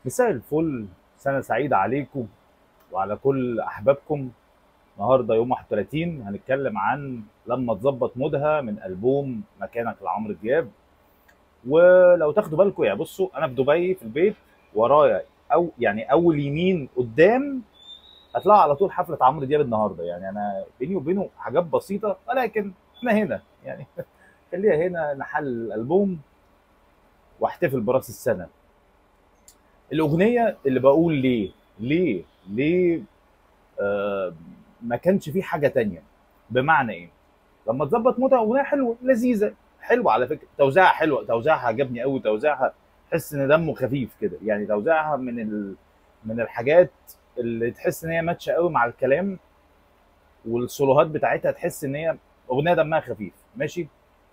مساء الفل. سنة سعيدة عليكم وعلى كل أحبابكم. النهاردة يوم 31 هنتكلم عن لما تظبط مودها من ألبوم مكانك لعمرو دياب. ولو تاخدوا بالكم، يعني بصوا، أنا في دبي في البيت، ورايا أو يعني أول يمين قدام هتلاقوا على طول حفلة عمرو دياب النهاردة. يعني أنا بيني وبينه حاجات بسيطة، ولكن إحنا هنا يعني خليها هنا نحل الألبوم واحتفل براس السنة. الأغنية اللي بقول ليه آه، ما كانش فيه حاجه تانية. بمعنى ايه؟ لما تظبط موتها اغنيه حلوه لذيذه، حلوه على فكره، توزيعها حلو، توزيعها عجبني قوي، توزيعها تحس ان دمه خفيف كده، يعني توزيعها من الحاجات اللي تحس ان هي ماتشه قوي مع الكلام، والسولوهات بتاعتها تحس ان هي اغنيه دمها خفيف ماشي.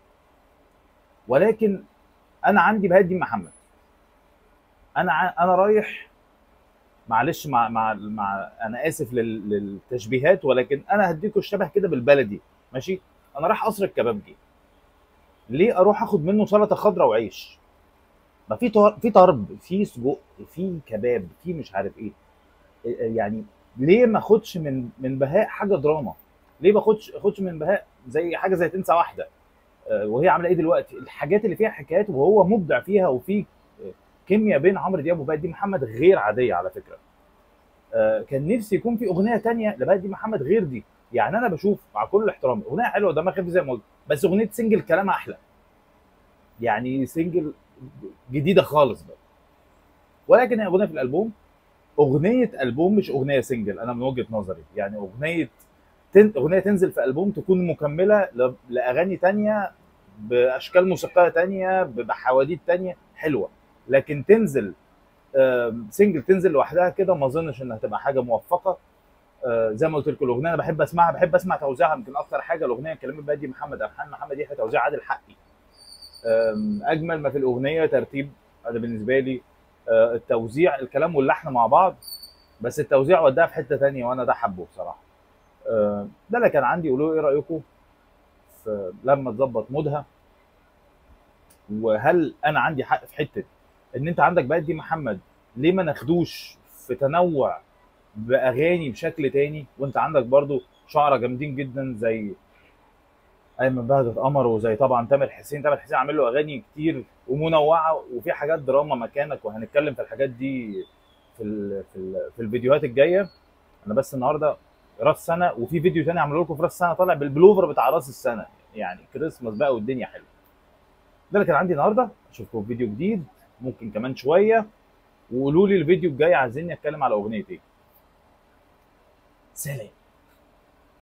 ولكن انا عندي بهدي محمد، انا رايح، معلش، انا اسف للتشبيهات، ولكن انا هديكوا الشبه كده بالبلدي ماشي. انا رايح قصر الكبابجي، ليه اروح اخد منه سلطه خضراء وعيش؟ ما في طرب، في سجق، في كباب، في مش عارف ايه. يعني ليه ما اخدش من بهاء حاجه دراما؟ ليه ما اخدش من بهاء زي حاجه زي تنسى واحده؟ وهي عامله ايه دلوقتي؟ الحاجات اللي فيها حكايات وهو مبدع فيها، وفي كيمياء بين عمرو دياب وبهاء الدين محمد غير عاديه على فكره. كان نفسي يكون في اغنيه تانية لبهاء الدين محمد غير دي. يعني انا بشوف مع كل احترامي اغنيه حلوه دمها خفيف زي ما قلت، بس اغنيه سنجل كلامها احلى. يعني سنجل جديده خالص بقى. ولكن هي اغنيه في الالبوم، اغنيه البوم مش اغنيه سنجل. انا من وجهه نظري يعني اغنيه تنزل في البوم تكون مكمله لاغاني تانية، باشكال موسيقيه تانية، بحواديت تانية حلوه. لكن تنزل سنجل، تنزل لوحدها كده، ما اظنش انها تبقى حاجه موفقه. زي ما قلت لكم، الاغنيه انا بحب اسمعها، بحب اسمع توزيعها. يمكن اكتر حاجه الاغنيه كلمات بادي محمد، الحان محمد يحيى، توزيع عادل حقي. اجمل ما في الاغنيه ترتيب. انا بالنسبه لي التوزيع، الكلام واللحن مع بعض، بس التوزيع وداها في حته تانية، وانا ده حبه بصراحه. ده اللي كان عندي. قولوا ايه رايكم في لما تظبط مودها؟ وهل انا عندي حق في حته ان انت عندك بادي محمد؟ ليه ما ناخدوش في تنوع باغاني بشكل تاني؟ وانت عندك برضو شعراء جامدين جدا زي ايمن بهجت قمر، وزي طبعا تامر حسين عامل له اغاني كتير ومنوعه، وفي حاجات دراما مكانك، وهنتكلم في الحاجات دي في الفيديوهات الجايه. انا بس النهارده راس سنه، وفي فيديو تاني عامله لكم في راس السنه طالع بالبلوفر بتاع راس السنه، يعني كريسماس بقى والدنيا حلوه. ده اللي كان عندي النهارده. اشوفكم في فيديو جديد ممكن كمان شويه، وقولوا لي الفيديو الجاي عايزين نتكلم على اغنيه ايه. سلام.